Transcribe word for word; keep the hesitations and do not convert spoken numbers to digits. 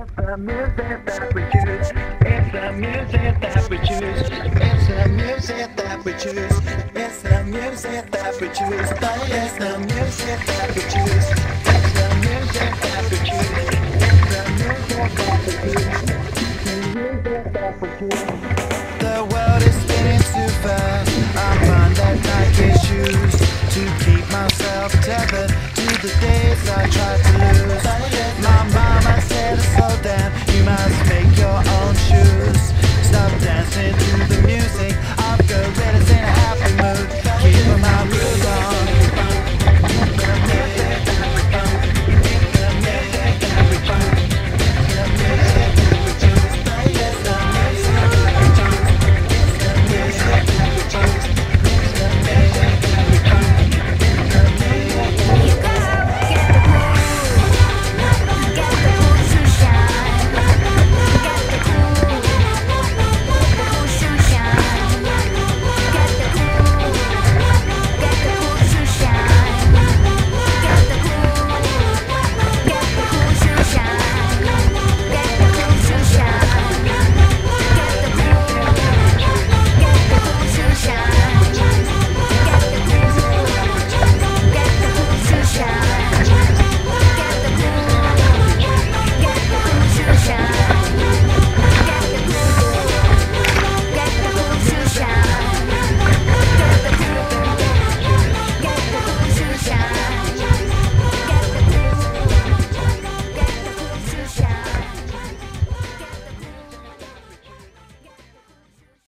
the music that we choose. It's the music that we choose. It's the music that we choose. It's the music that we choose. It's the music that we choose. It's the music that we choose. It's the music that we choose. The music that we choose. The world is spinning too fast. I find that Nike shoes to keep myself tethered to the days I tried